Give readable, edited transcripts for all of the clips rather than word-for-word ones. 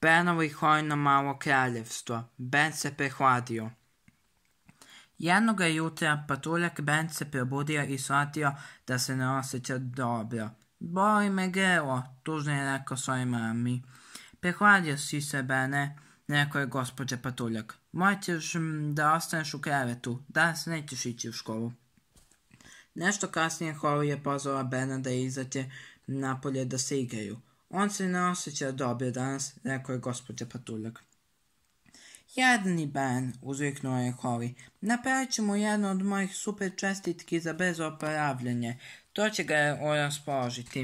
Benovo i Hojino malo kraljevstvo. Ben se prehladio. Jednoga jutra patuljak Ben se probudio i shvatio da se ne osjeća dobro. Boli me grlo, tužno je rekao svojoj mami. Prehladio si se, Bene, rekao je gospođa Patuljak. Moćeš da ostaneš u krevetu, danas nećeš ići u školu. Nešto kasnije Holly je pozvala Bena da izađe napolje da se igraju. On se ne osjeća dobro danas, rekao je gospođa Patuljak. Jedni Ben, uzviknuo je Holly, napravit ćemo jednu od mojih super čestitki za brzo oporavljanje. To će ga raspoložiti.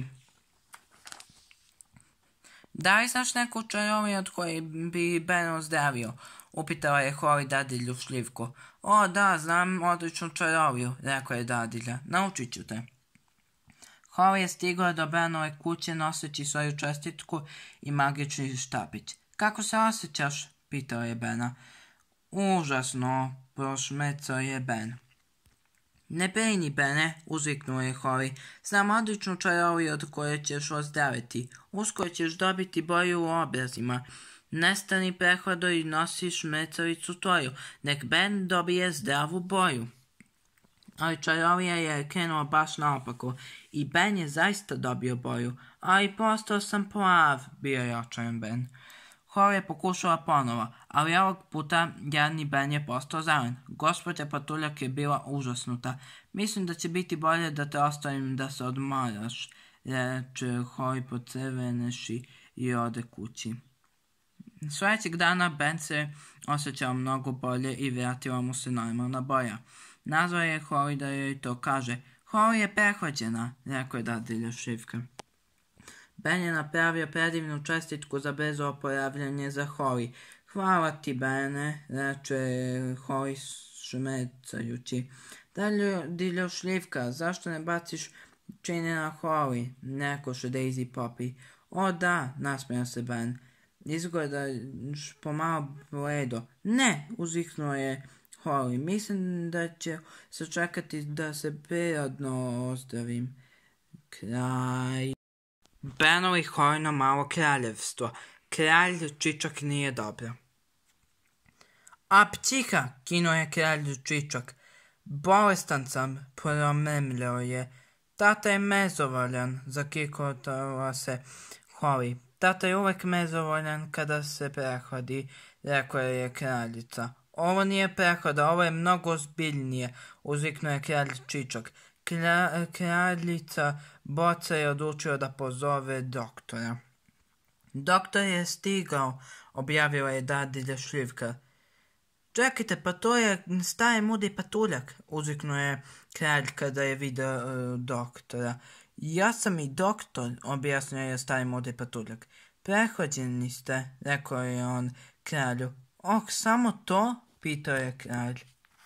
Da li znaš neku čaroliju od koje bi Ben ozdravio? Upitala je Holly dadilju Šljivku. O, da, znam odličnu čaroliju, rekao je dadilja. Naučit ću te. Holly je stigla do Benove kuće noseći svoju čestitku i magični štapić. Kako se osjećaš? Pitao je Bena. Užasno, prošmecao je Ben. Ne brini, Bene, uzviknuo je Holly. Znam odličnu čaroliju od koje ćeš ozdraviti. Uskoro ćeš dobiti boju u obrazima. Nestani prehlado i nosi šmrcavicu tvoju. Nek Ben dobije zdravu boju. Ali čarolija je krenula baš naopako i Ben je zaista dobio boju. Ali postao sam plav, bio je očajan Ben. Holly je pokušala ponovo, ali ovog puta jadni Ben je postao zelen. Gospođa Patuljak je bila užasnuta. Mislim da će biti bolje da te ostavim da se odmaraš, reče Holly pocrveneši i ode kući. Sljedećeg dana Ben se osjećao mnogo bolje i vratila mu se normalna boja. Nazvao je Holly da joj to kaže. Holly je prehlađena, rekao je dadilja Šljivka. Ben je napravio predivnu čestitku za brzo oporavljanje za Holly. Hvala ti, Bene, reče Holly šmecajući. Dadiljo Šljivka, zašto ne baciš čini na Holly? Rekoše Daisy Poppy. O da, nasmejao se Ben. Izgledaš pomalo bledo. Ne, uzviknuo je Holly. Mislim da će sačekati da se prirodno ozdravim. Kraj. Benovo i Hojino malo kraljevstvo. Kralj Čičak nije dobro. A ptiha, kinuo je kralj Čičak. Bolestan sam, promemljao je. Tata je mezovoljan, zakikotala se Holly. Tata je uvek mezovoljan kada se prehladi, rekla je kraljica. Ovo nije prehlada, ovo je mnogo ozbiljnije, uzviknuo je kralj Čičak. Kraljica Boca je odlučio da pozove doktora. Doktor je stigao, objavila je dadilja Šljivka. Čekajte, pa to je stari mudri patuljak, uzviknuo je kralj kada je vidio doktora. Ja sam i doktor, objasnio je stari mudri patuljak. Prehlađeni ste, rekao je on kralju. Oh, samo to? Pitao je kralj.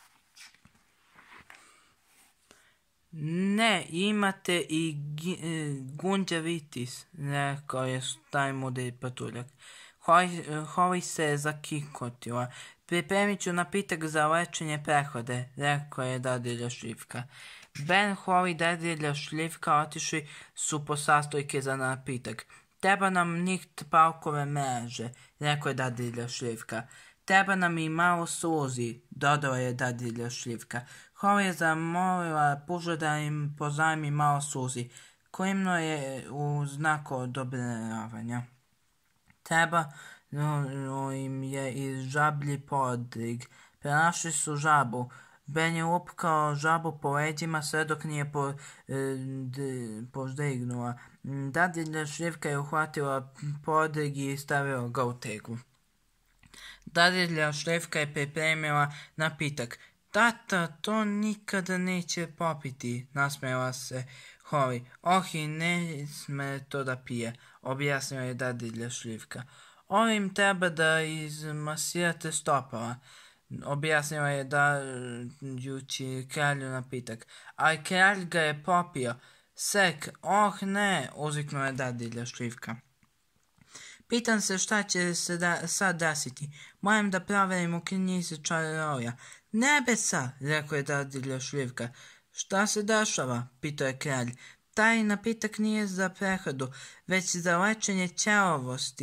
Ne, imate i gunđavitis, rekao je stari mudri patuljak. Holly se zakikotila. Pripremit ću napitak za lečenje prehlade, rekao je dadilja Šljivka. Ben, Holly, dadilja Šljivka otišli su po sastojke za napitak. Treba nam nikt palkove mreže, rekao je dadilja Šljivka. Treba nam i malo suzi, dodala je dadilja Šljivka. Holly je zamolila puža da im pozajmi malo suzi. Klimno je u znaku odobravanja. Treba im je i žablji podrig. Prenašli su žabu. Ben je upkao žabu po leđima sve dok nije poždignula. Dadilja Šljivka je uhvatila podrig i stavila ga u teglu. Dadilja Šljivka je pripremila napitak. Tata, to nikada neće popiti, nasmejala se Holly. Oh, i ne sme to da pije, objasnila je dadilja Šljivka. Ovim treba da izmasirate stopala, objasnila je dajući kralju napitak. Ali kralj ga je popio. Sek, oh ne, uzviknula je dadilja Šljivka. Pitam se šta će se sad desiti. Moram da proverim u knjizi čarolija. Nebesa, rekao je dadilja Šljivka. Šta se dešava? Pitao je kralj. Taj napitak nije za prehladu, već za lečenje ćelavosti.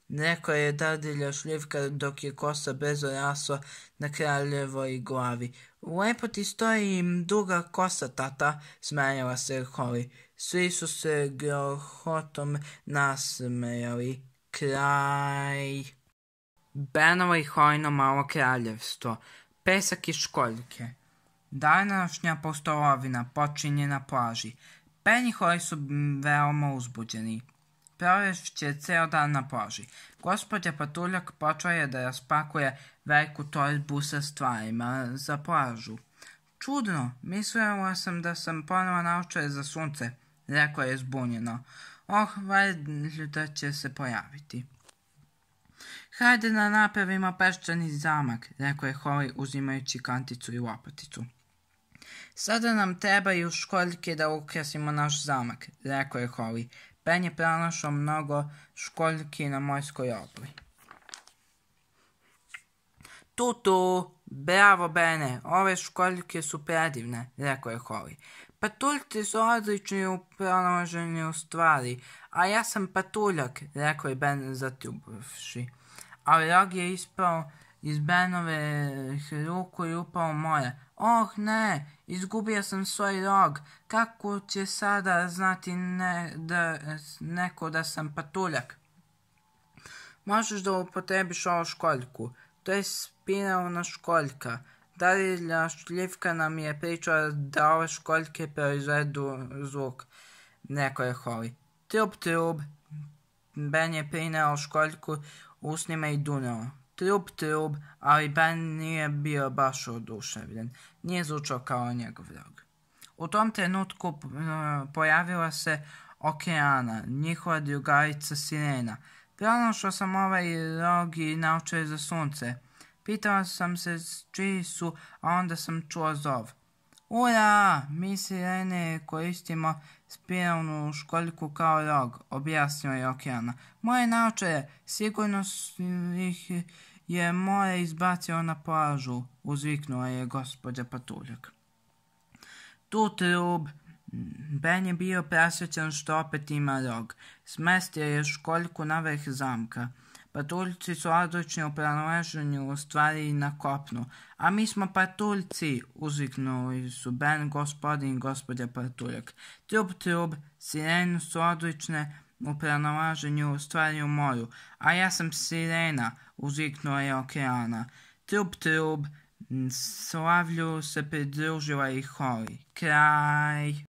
rekao je dadilja Šljivka dok je kosa brzo rasla na kraljevoj glavi. Lepo ti stoji duga kosa, tata, smejala se Holly. Svi su se grohotom nasmejali. Kraj. Benovo i Holyno malo kraljevstvo. Pesak i školjke. Današnja postolovina počinje na plaži. Ben i Holly su veoma uzbuđeni. Provešće ceo dan na plaži. Gospođa Patuljak počela je da raspakuje veliku torbu sa stvarima za plažu. Čudno, mislila sam da sam ponovo naočare za sunce, rekla je zbunjeno. Valjda će se pojaviti. Hajde da napravimo peščani zamak, rekao je Holly uzimajući kanticu i lopaticu. Sada nam trebaju školjke da ukrasimo naš zamak, rekao je Holly. Ben je pronašao mnogo školjki na morskoj obali. Tutu, bravo Bene, ove školjke su predivne, rekao je Holly. Patuljci su odlični u pronalaženju stvari, a ja sam patuljak, rekao je Ben zatrubavši. Ali rog je ispao iz Benove ruku i upao u more. Ne, izgubio sam svoj rog. Kako će sada znati neko da sam patuljak? Možeš da upotrebiš ovu školjku. To je spiralna školjka. Dadilja Šljivka nam je pričala da ove školjke proizvedu zvuk, rekao je Holly. Trub, trub. Ben je prineo školjku usnima i duneo. Trub, trub, ali Ben nije bio baš oduševljen. Nije zvučao kao njegov rog. U tom trenutku pojavila se Okeana, njihova drugarica Sirena. Pronašao sam ovaj rog i naočare za sunce. Pitala sam se čiji su, a onda sam čuo zov. Ura, mi Sirene koristimo spiralnu školjku kao rog, objasnila je Okeana. Moje naočare, sigurno ih je more izbacio na plažu, uzviknula je gospođa Patuljak. Tu trub. Ben je bio presrećan što opet ima rog. Smestio je školjku na vrh zamka. Patuljci su odlični u pronalaženju stvari na kopnu. A mi smo patuljci, uzviknuli su Ben, gospodin i gospođa Patuljak. Trub, trub, Sirene su odlične u pronalaženju stvari u moru. A ja sam Sirena, uzviknula je Okeana. Trub, trub, slavlju se pridružila i Holly. Kraj.